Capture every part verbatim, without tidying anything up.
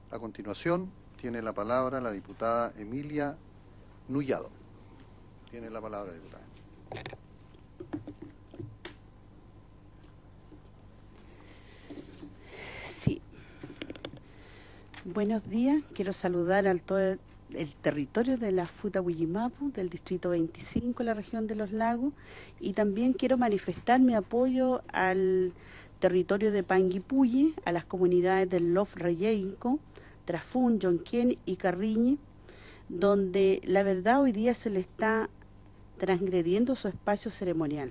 A continuación, tiene la palabra la diputada Emilia Nullado. Tiene la palabra, diputada. Sí. Buenos días. Quiero saludar al todo el, el territorio de la Futa Huillimapu, del distrito veinticinco, la región de los lagos, y también quiero manifestar mi apoyo al territorio de Panguipulli, a las comunidades del Lof Reyeinco, Trafún, Yonquén y Carriñi, donde la verdad hoy día se le está transgrediendo su espacio ceremonial.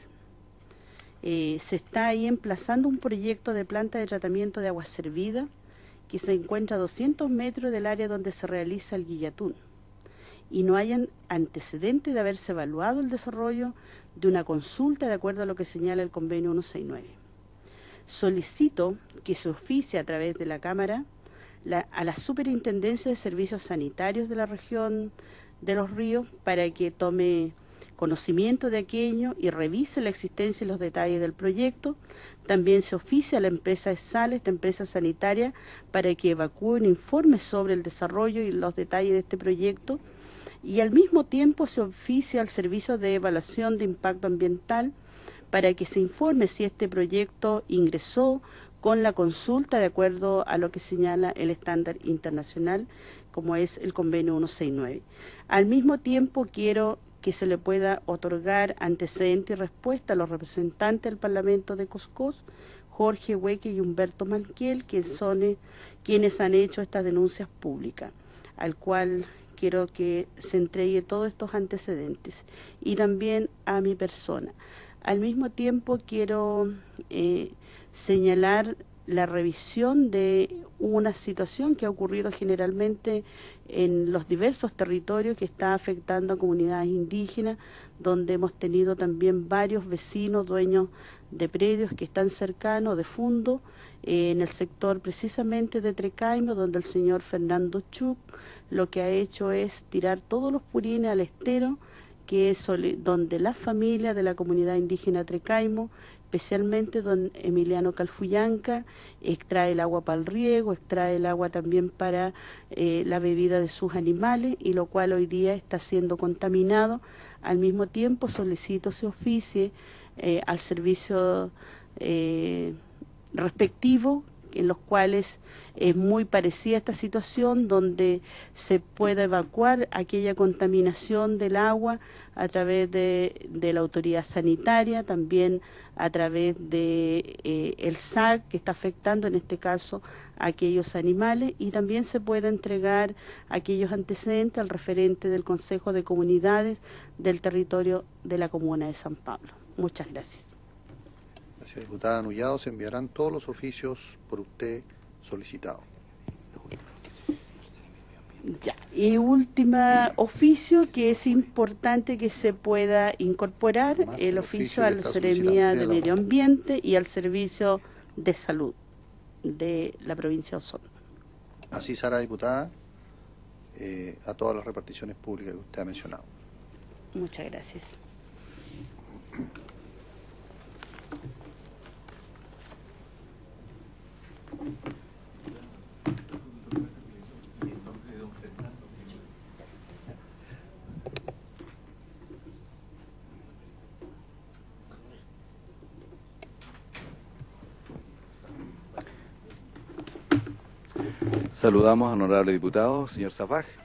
Eh, se está ahí emplazando un proyecto de planta de tratamiento de agua servida que se encuentra a doscientos metros del área donde se realiza el guillatún, y no hayan antecedentes de haberse evaluado el desarrollo de una consulta de acuerdo a lo que señala el convenio ciento sesenta y nueve. Solicito que se oficie a través de la Cámara la, a la Superintendencia de Servicios Sanitarios de la región de Los Ríos para que tome conocimiento de aquello y revise la existencia y los detalles del proyecto. También se oficia a la empresa de Sales, esta empresa sanitaria, para que evacúe un informe sobre el desarrollo y los detalles de este proyecto, y al mismo tiempo se oficia al Servicio de Evaluación de Impacto Ambiental para que se informe si este proyecto ingresó con la consulta de acuerdo a lo que señala el estándar internacional, como es el convenio ciento sesenta y nueve. Al mismo tiempo quiero que se le pueda otorgar antecedente y respuesta a los representantes del Parlamento de Coscós, Jorge Hueque y Humberto Manquiel, que son eh, quienes han hecho estas denuncias públicas, al cual quiero que se entregue todos estos antecedentes, y también a mi persona. Al mismo tiempo quiero eh, señalar la revisión de una situación que ha ocurrido generalmente en los diversos territorios que está afectando a comunidades indígenas, donde hemos tenido también varios vecinos, dueños de predios que están cercanos de Fundo, eh, en el sector precisamente de Trecaimo, donde el señor Fernando Chuc lo que ha hecho es tirar todos los purines al estero, que es donde las familias de la comunidad indígena Trecaimo, especialmente don Emiliano Calfuyanca, extrae el agua para el riego, extrae el agua también para eh, la bebida de sus animales, y lo cual hoy día está siendo contaminado. Al mismo tiempo solicito se oficie eh, al servicio eh, respectivo, en los cuales es muy parecida esta situación, donde se pueda evacuar aquella contaminación del agua a través de, de la autoridad sanitaria, también a través de eh, el S A C, que está afectando en este caso a aquellos animales, y también se pueda entregar aquellos antecedentes al referente del Consejo de Comunidades del territorio de la comuna de San Pablo. Muchas gracias. Gracias, diputada Nullado. Se enviarán todos los oficios por usted solicitado. Ya, y último oficio que es importante que se pueda incorporar, Más el el oficio oficio a que la está Seremía solicitando. de Medio Ambiente y al Servicio de Salud de la provincia de Osorno. Así será, diputada, eh, a todas las reparticiones públicas que usted ha mencionado. Muchas gracias. Saludamos al honorable diputado, señor Safaj.